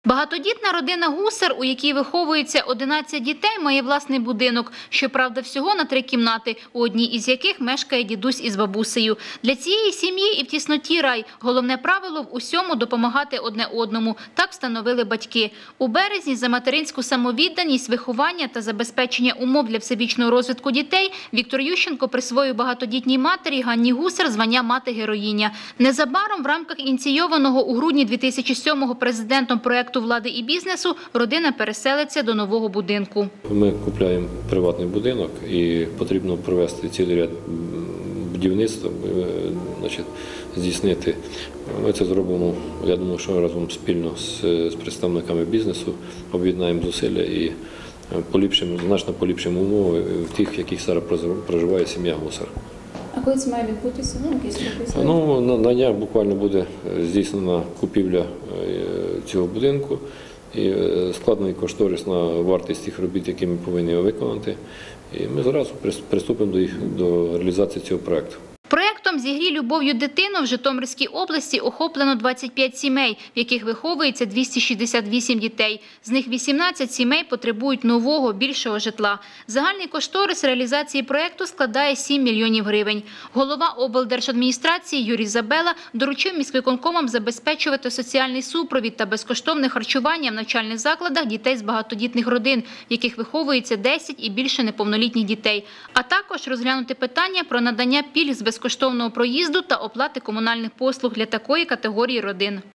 Багатодітна родина Гусар, у якій виховується 11 дітей, має власний будинок. Щоправда, всього на 3 кімнати, у одній із яких мешкає дідусь із бабусею. Для цієї сім'ї і в тісноті рай. Головне правило – в усьому допомагати одне одному. Так встановили батьки. У березні за материнську самовідданість, виховання та забезпечення умов для всебічного розвитку дітей Віктор Ющенко присвоїв багатодітній матері Ганні Гусар звання «Мати-героїня». Незабаром в рамках ініційованого у грудні 2007-го президентом проєкту влади і бізнесу родина переселиться до нового будинку. Ми купуємо приватний будинок і потрібно провести цілий ряд будівництва, здійснити. Ми це зробимо, я думаю, що разом спільно з представниками бізнесу об'єднаємо зусилля і значно поліпшимо умови в тих, в яких зараз проживає сім'я Гусар. А коли це має відбутися? На днях буквально буде здійснена купівля цього будинку і складений кошторис на вартість тих робіт, які ми повинні виконати. І ми зразу приступимо до реалізації цього проєкту. Проєктом «Зігрій любов'ю дитину» в Житомирській області охоплено 25 сімей, в яких виховується 268 дітей. З них 18 сімей потребують нового, більшого житла. Загальний кошторис реалізації проєкту складає 7 мільйонів гривень. Голова облдержадміністрації Юрій Забела доручив міськвиконкомам забезпечувати соціальний супровід та безкоштовне харчування в навчальних закладах дітей з багатодітних родин, в яких виховується 10 і більше неповнолітніх дітей. А також розглянути питання про надання пільг з безкоштовного проїзду та оплати комунальних послуг для такої категорії родин.